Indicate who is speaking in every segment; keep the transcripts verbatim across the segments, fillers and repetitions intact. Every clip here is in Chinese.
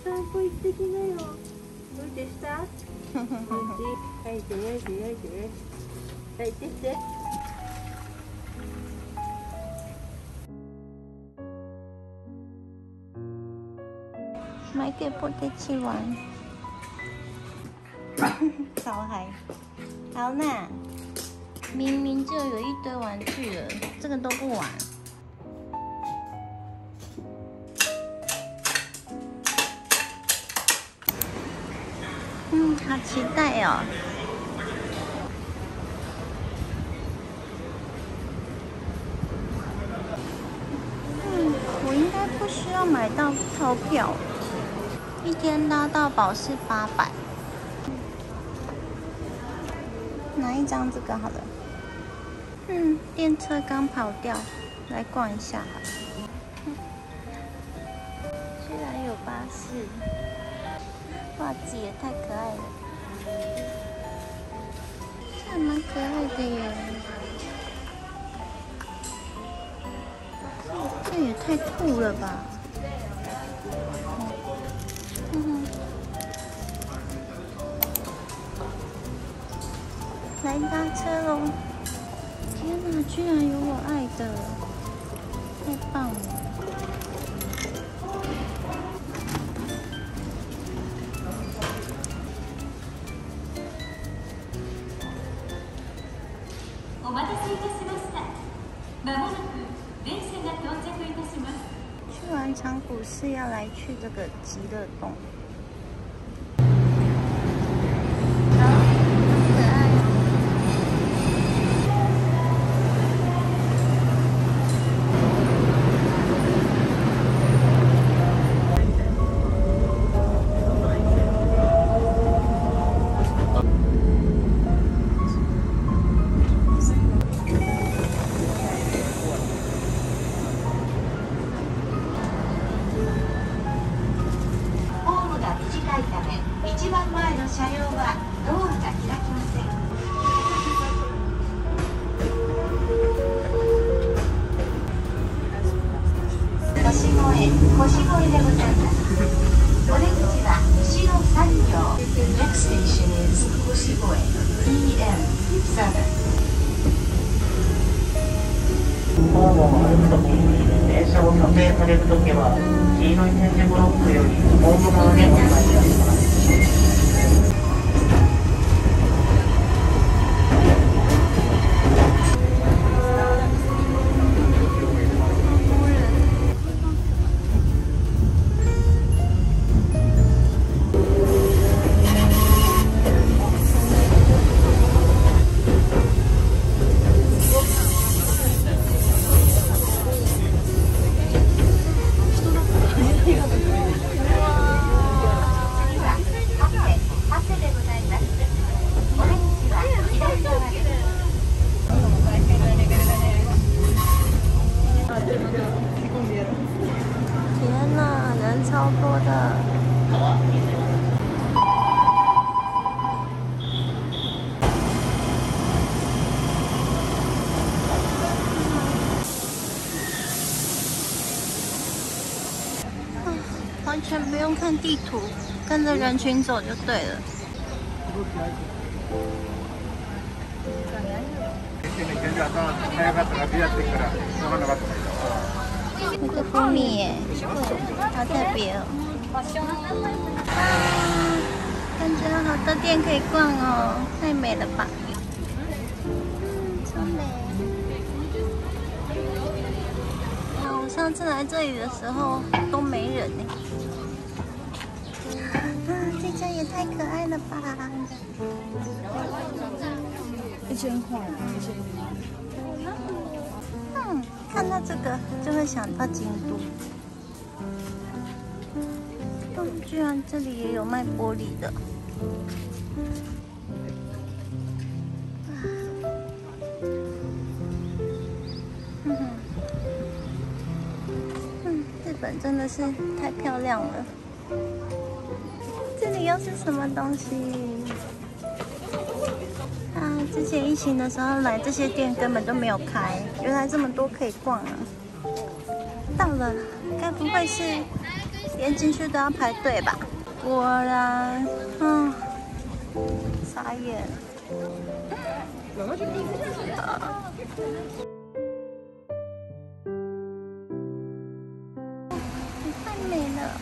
Speaker 1: 散歩行ってきなよ。どうでした？はいではいではいで。はい行ってきて。
Speaker 2: 买给波特奇玩。小孩，好啦，明明就有一堆玩具了，这个都不玩。嗯，好期待哦。嗯，我应该不需要买到套票，一天拉到饱是八百。拿一张这个好了。嗯，电车刚跑掉，来逛一下好了。居然有巴士，袜子也太可爱了，这还蛮可爱的耶。这这也太酷了吧！嗯。来搭车喽！天哪，居然有我爱的，太棒了！
Speaker 3: お待たせいたしました。まもなく電車が到着いたします。
Speaker 2: 去完长谷寺要来去这个极乐洞。
Speaker 3: 一番前の車両はドアが開きません。腰越え、腰越えでございます。お出口は後ろさん両。Next station is 腰越え イーエムセブン。ホームを歩くとき、電車を撮影されるときは、黄色い点字ブロックよりホーム側でお願いいたします。
Speaker 2: 天哪，人超多的！完全不用看地图，跟着人群走就对了。那个蜂蜜耶，好特别哦！啊，感觉有好多店可以逛哦，太美了吧！嗯，超美。啊，我上次来这里的时候都没人呢。啊，这家也太可爱了吧！
Speaker 1: 一千块，一千块。
Speaker 2: 嗯，看到这个就会想到京都。哦，居然这里也有卖玻璃的。嗯，嗯，日本真的是太漂亮了。这里又是什么东西？啊，之前疫情的时候来这些店根本都没有开，原来这么多可以逛啊！ 到了，该不会是连进去都要排队吧？果然，嗯，傻眼。啊太美了。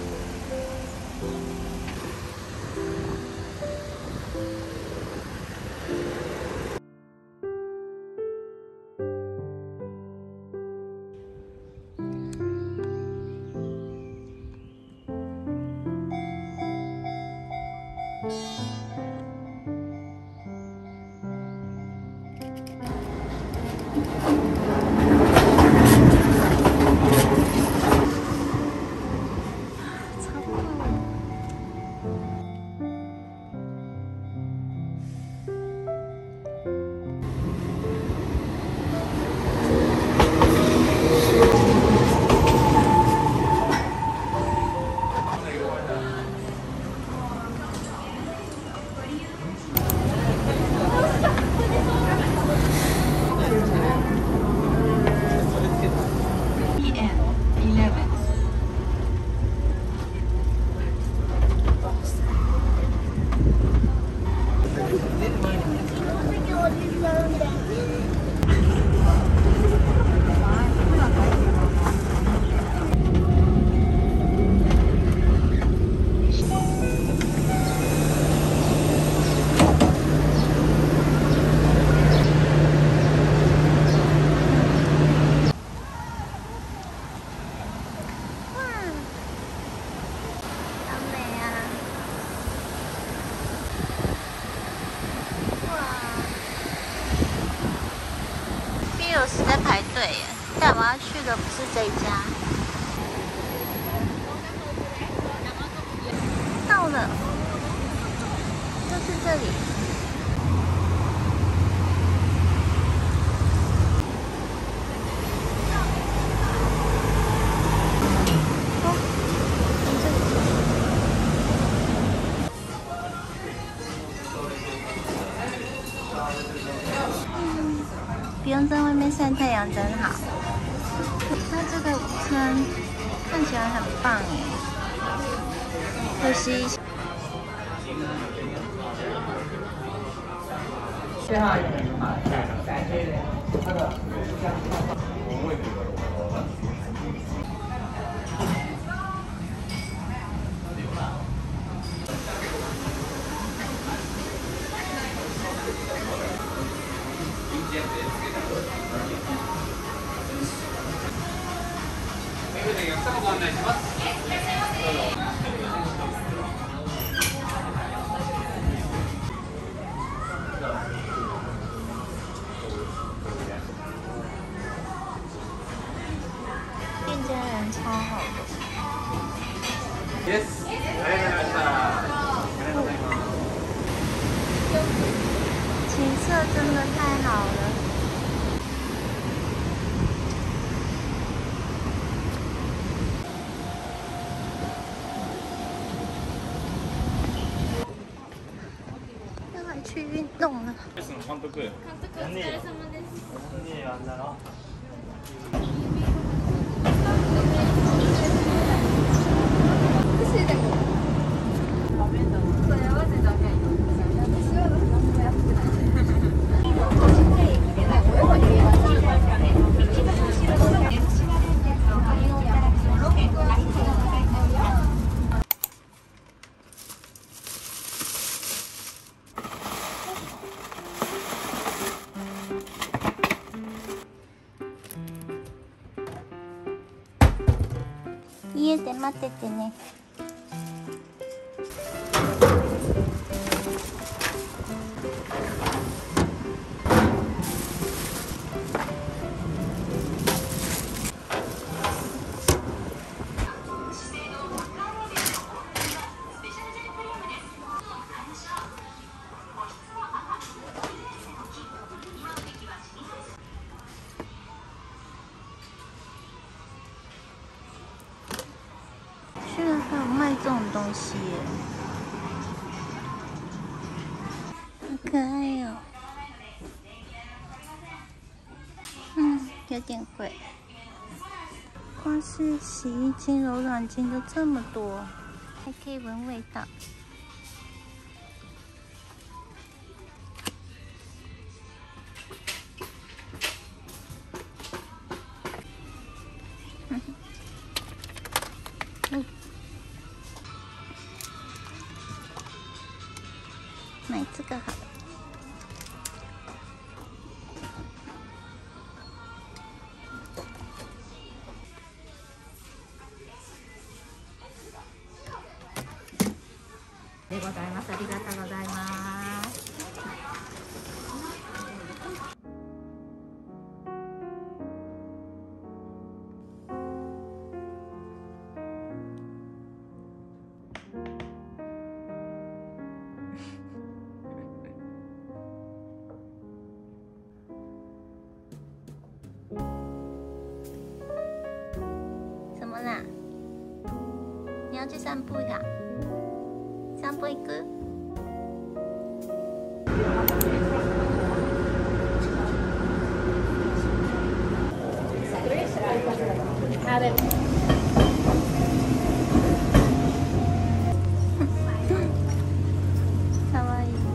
Speaker 2: 有时在排队耶，但我要去的不是这一家。到了，就是这里。哦，这里。嗯，不用在外面晒太阳真好。那这个午餐看起来很棒耶，可惜。店家人超好的。Yes， 景色真的太好了。要来去运动了。
Speaker 4: 監督。監督お疲れ様です。何あんなの？
Speaker 2: 家で待っててね。居然还有卖这种东西耶，好可爱哦。嗯，有点贵。 光是洗衣精、柔软精就这么多，还可以闻味道。嗯，买这个好了。
Speaker 1: でございます。ありがとうございます。
Speaker 2: 什么啦？你要去散步呀？散歩行く？かわいい。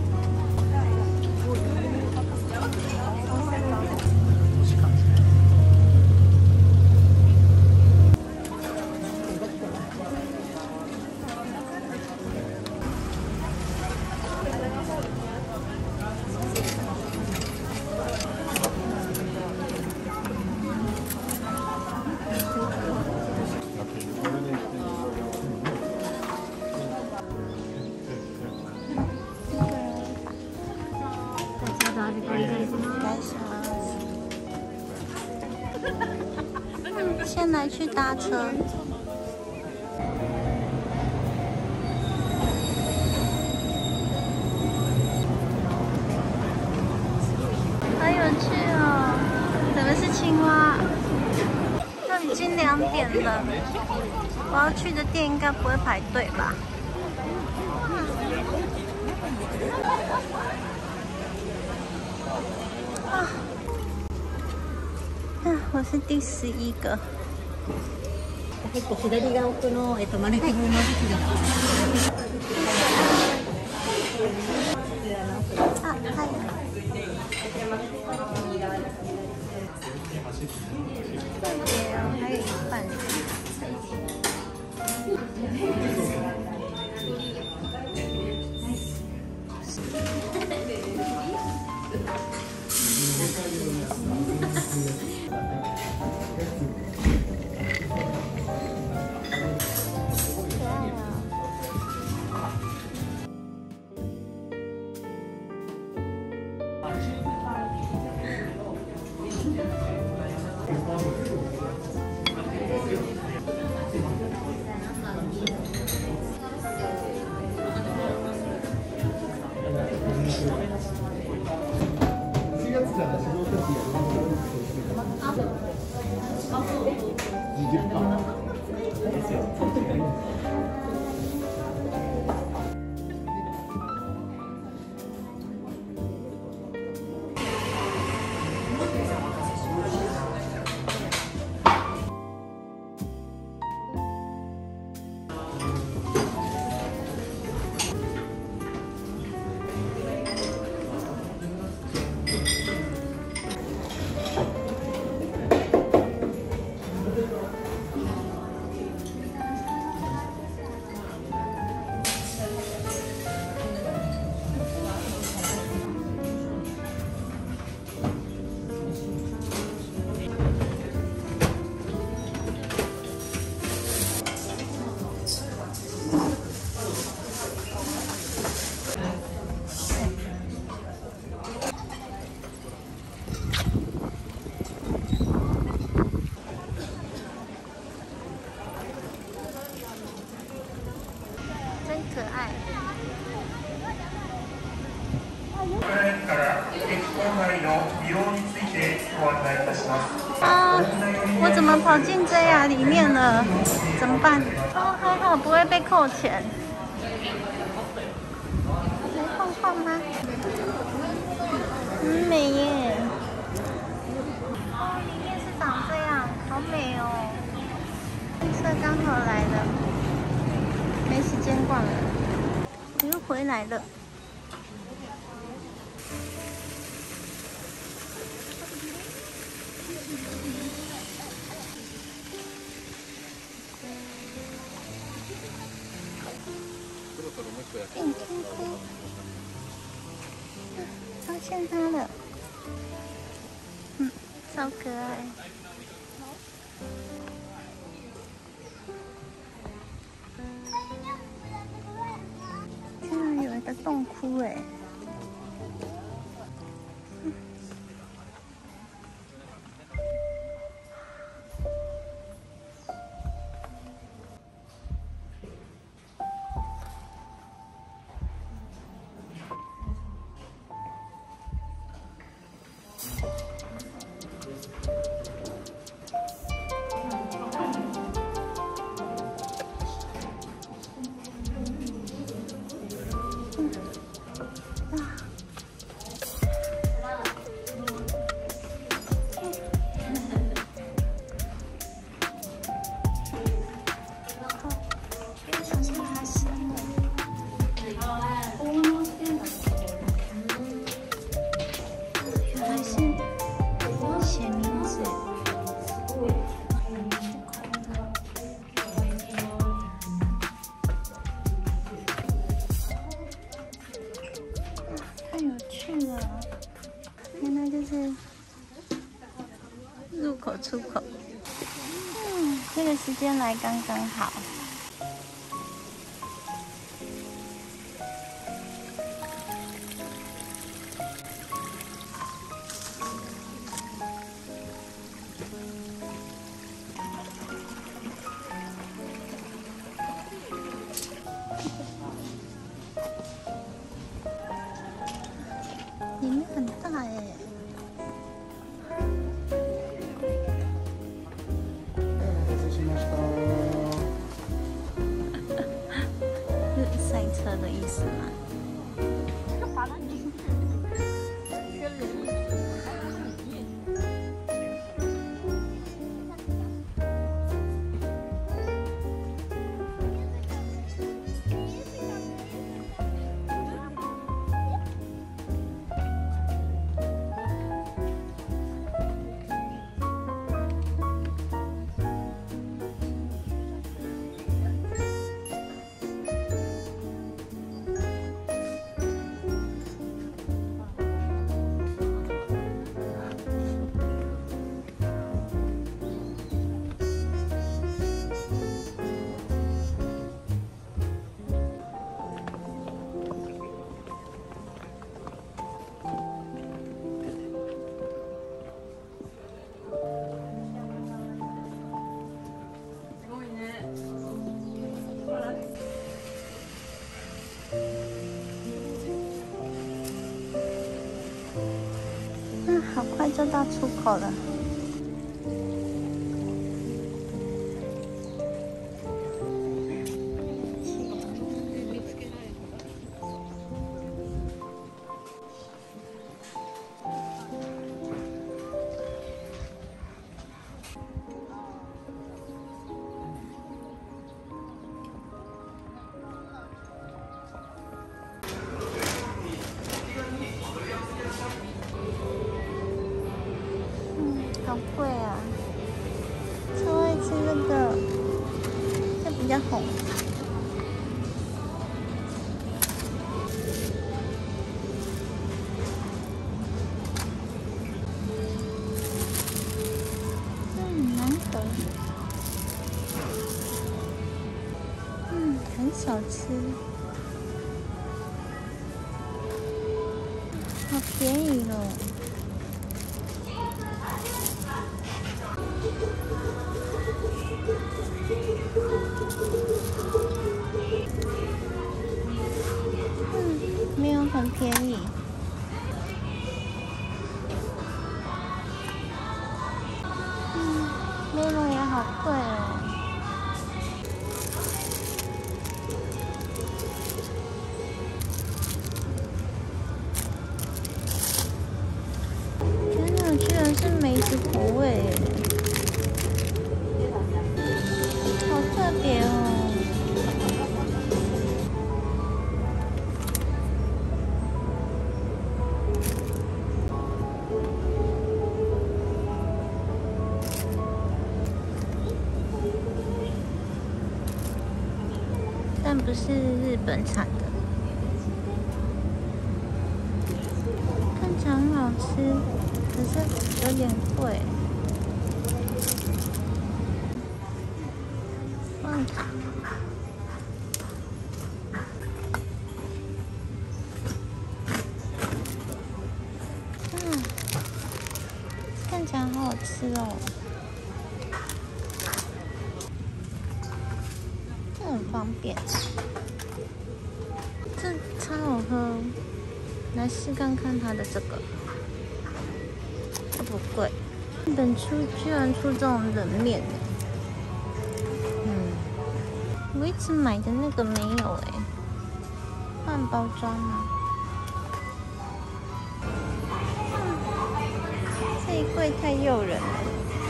Speaker 2: 先来去搭车。好有趣哦！怎么是青蛙？都已经两点了，我要去的店应该不会排队吧？啊！我是第十一个。
Speaker 1: はい、左が奥のえっとマネキングの時期です。
Speaker 2: あ、はい。还有一半。可爱。啊！我怎么跑进这呀里面了？怎么办？哦，还好不会被扣钱。来晃晃吗？很美耶！哦，里面是长这样，好美哦。 车刚好来了，没时间逛了，我又回来了。变 Q Q， 发现它了，嗯，超可爱。天啊，有一个洞窟哎！嗯入口出口，嗯，这个时间来刚刚好。里面很大耶。是赛车的意思吗？嗯，好快就到出口了。好贵啊！超爱吃这个，这比较红。嗯，难得。嗯，很少吃，好便宜哦。嗯，没有很便宜。嗯，梅龙也好贵哦。天哪，居然是梅子口味耶！好但不是日本产的，看起来很好吃，可是有点贵。旺卡，嗯，看起来好好吃哦。很方便，这超好喝，来试看看它的这个，这不贵。日本出居然出这种冷面，嗯，我一直买的那个没有哎，换包装吗？嗯，这一柜太诱人了。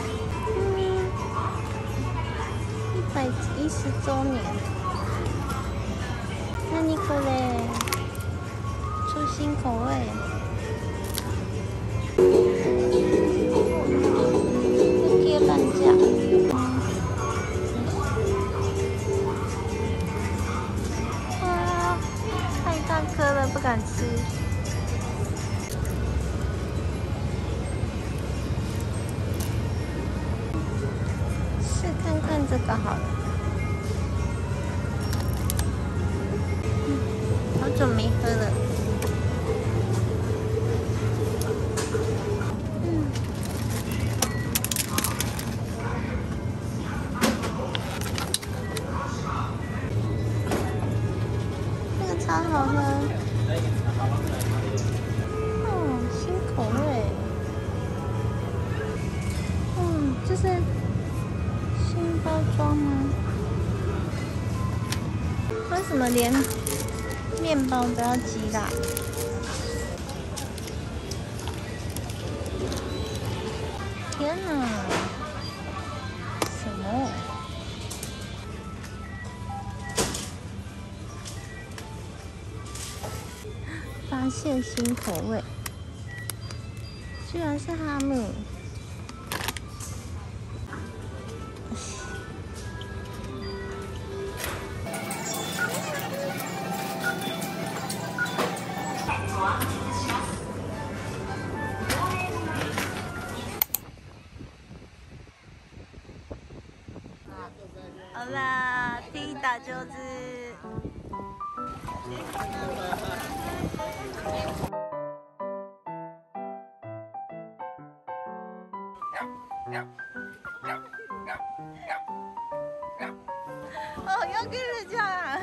Speaker 2: 一百一十周年，那你可嘞，出新口味，这跌半价，哇，太大颗了，不敢吃。试看看这个好了。好久没喝了，嗯，这个超好喝，哦，新口味，嗯，这是新包装吗？为什么连面包都要鸡辣？天哪！什么？发现新口味，居然是哈姆。好啦，第一打就是哦，要跟人家。